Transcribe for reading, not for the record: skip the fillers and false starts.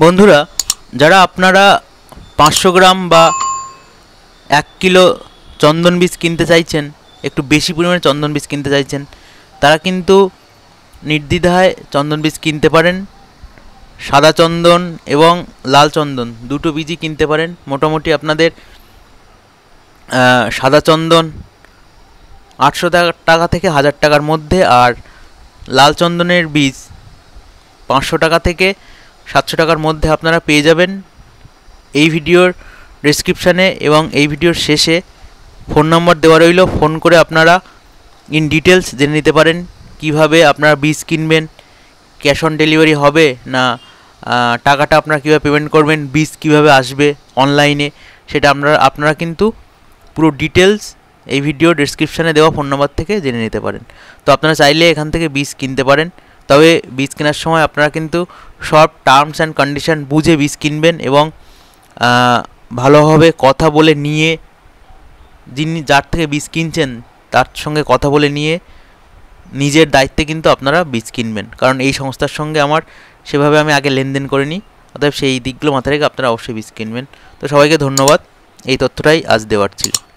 বন্ধুরা, যারা আপনারা 500 গ্রাম বা 1 কিলো চন্দন বীজ কিনতে চাইছেন, একটু বেশি পরিমাণে চন্দন বীজ কিনতে চাইছেন, তারা কিন্তু নির্দ্বিধায় চন্দন বীজ কিনতে পারেন। সাদা চন্দন এবং লাল চন্দন দুটো বীজই কিনতে পারেন। মোটামুটি আপনাদের সাদা চন্দন 800 টাকা থেকে 1000 টাকার মধ্যে, আর লাল চন্দনের বীজ 500 টাকা থেকে 700 টাকার মধ্যে আপনারা পেয়ে যাবেন। এই ভিডিওর ডেসক্রিপশানে এবং এই ভিডিওর শেষে ফোন নম্বর দেওয়া রইল, ফোন করে আপনারা ইন ডিটেলস জেনে নিতে পারেন কিভাবে আপনারা বীজ কিনবেন, ক্যাশ অন ডেলিভারি হবে না টাকাটা আপনারা কীভাবে পেমেন্ট করবেন, বীজ কীভাবে আসবে অনলাইনে, সেটা আপনারা কিন্তু পুরো ডিটেলস এই ভিডিও ডেসক্রিপশানে দেওয়া ফোন নম্বর থেকে জেনে নিতে পারেন। তো আপনারা চাইলে এখান থেকে বীজ কিনতে পারেন, তবে বীজ কেনার সময় আপনারা কিন্তু সব টার্মস অ্যান্ড কন্ডিশন বুঝে বীজ কিনবেন এবং ভালোভাবে কথা বলে নিয়ে, যার থেকে বীজ কিনছেন তার সঙ্গে কথা বলে নিয়ে নিজের দায়িত্বে কিন্তু আপনারা বীজ কিনবেন। কারণ এই সংস্থার সঙ্গে সেভাবে আমি আগে লেনদেন করিনি, অতএব সেই দিকগুলো মাথায় রেখে আপনারা অবশ্যই বীজ কিনবেন। তো সবাইকে ধন্যবাদ, এই তথ্যটাই আজ দেওয়ার ছিল।